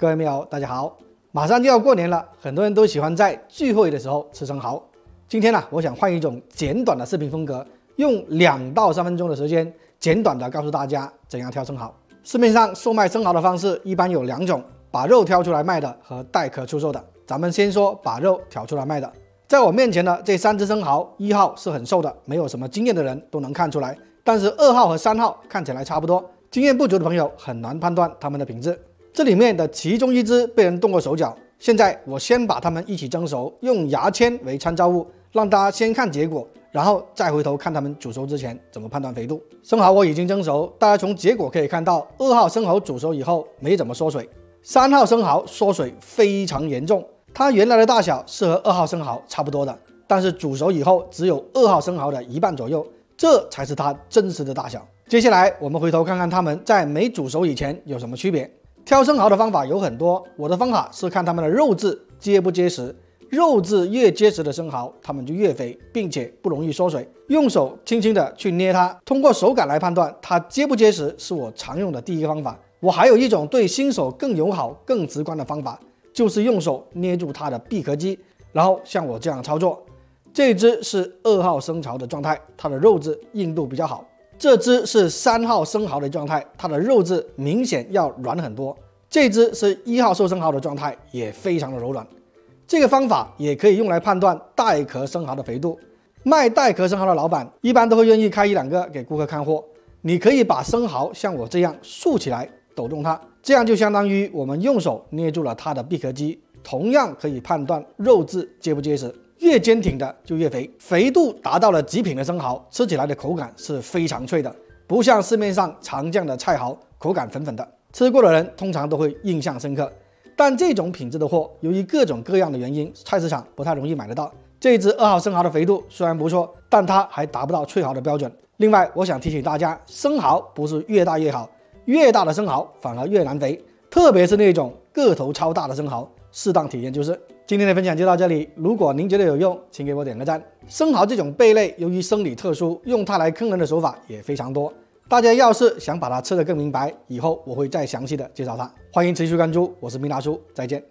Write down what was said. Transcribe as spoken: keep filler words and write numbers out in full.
各位密友，大家好！马上就要过年了，很多人都喜欢在聚会的时候吃生蚝。今天呢、啊，我想换一种简短的视频风格，用两到三分钟的时间，简短的告诉大家怎样挑生蚝。市面上售卖生蚝的方式一般有两种，把肉挑出来卖的和带壳出售的。咱们先说把肉挑出来卖的。在我面前的这三只生蚝，一号是很瘦的，没有什么经验的人都能看出来，但是二号和三号看起来差不多，经验不足的朋友很难判断它们的品质。这里面的其中一只被人动过手脚，现在我先把它们一起蒸熟，用牙签为参照物，让大家先看结果，然后再回头看它们煮熟之前怎么判断肥度。生蚝我已经蒸熟，大家从结果可以看到，二号生蚝煮熟以后没怎么缩水，三号生蚝缩水非常严重，它原来的大小是和二号生蚝差不多的，但是煮熟以后只有二号生蚝的一半左右，这才是它真实的大小。接下来我们回头看看它们在没煮熟以前有什么区别。挑生蚝的方法有很多，我的方法是看它们的肉质结不结实，肉质越结实的生蚝，它们就越肥，并且不容易缩水。用手轻轻的去捏它，通过手感来判断它结不结实，是我常用的第一个方法。我还有一种对新手更友好、更直观的方法，就是用手捏住它的闭壳肌，然后像我这样操作。这只是二号生蚝的状态，它的肉质硬度比较好。这只是三号生蚝的状态，它的肉质明显要软很多。这只是一号瘦生蚝的状态，也非常的柔软。这个方法也可以用来判断带壳生蚝的肥度。卖带壳生蚝的老板一般都会愿意开一两个给顾客看货。你可以把生蚝像我这样竖起来，抖动它，这样就相当于我们用手捏住了它的闭壳肌，同样可以判断肉质结不结实。越坚挺的就越肥，肥度达到了极品的生蚝，吃起来的口感是非常脆的，不像市面上常见的菜蚝口感粉粉的，吃过的人通常都会印象深刻。但这种品质的货，由于各种各样的原因，菜市场不太容易买得到。这只二号生蚝的肥度虽然不错，但它还达不到脆蚝的标准。另外，我想提醒大家，生蚝不是越大越好，越大的生蚝反而越难肥，特别是那种个头超大的生蚝，适当体验就是。今天的分享就到这里，如果您觉得有用，请给我点个赞。生蚝这种贝类，由于生理特殊，用它来坑人的手法也非常多。大家要是想把它吃得更明白，以后我会再详细的介绍它。欢迎持续关注，我是明大叔，再见。